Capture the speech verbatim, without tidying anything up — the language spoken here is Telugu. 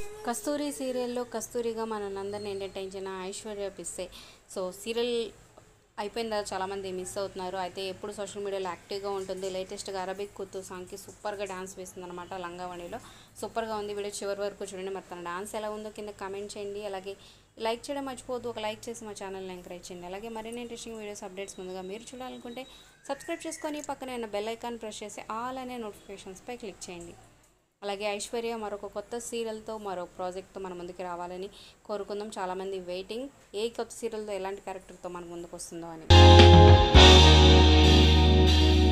కస్తూరి సీరియల్లో కస్తూరిగా మనందరిని ఎంటర్టైన్ చేసిన ఐశ్వర్య పిస్సే. సో సీరియల్ అయిపోయిన తర్వాత చాలామంది మిస్ అవుతున్నారు. అయితే ఎప్పుడు సోషల్ మీడియాలో యాక్టివ్గా ఉంటుంది. లేటెస్ట్గా అరబిక్ కుత్తు సాంగ్కి సూపర్గా డాన్స్ వేస్తుంది అనమాట. లంగావణిలో సూపర్గా ఉంది. వీడియో చివరి వరకు చూడండి. మరి తన డాన్స్ ఎలా ఉందో కింద కామెంట్ చేయండి. అలాగే లైక్ చేయడం మర్చిపోవద్దు. ఒక లైక్ చేసి మా ఛానల్ని ఎంకరేజ్ చేయండి. అలాగే మరిన్ని ఇంట్రెస్టింగ్ వీడియోస్ అప్డేట్స్ ముందుగా మీరు చూడాలనుకుంటే సబ్స్క్రైబ్ చేసుకొని పక్కనే ఉన్న బెల్ ఐకాన్ ప్రెస్ చేసి ఆల్ అనే నోటిఫికేషన్స్పై క్లిక్ చేయండి. అలాగే ఐశ్వర్య మరొక కొత్త సీరియల్తో మరో ప్రాజెక్ట్తో మన ముందుకు రావాలని కోరుకుందాం. చాలామంది వెయిటింగ్ ఏ కొత్త సీరియల్తో ఎలాంటి క్యారెక్టర్తో మన ముందుకు వస్తుందో అని.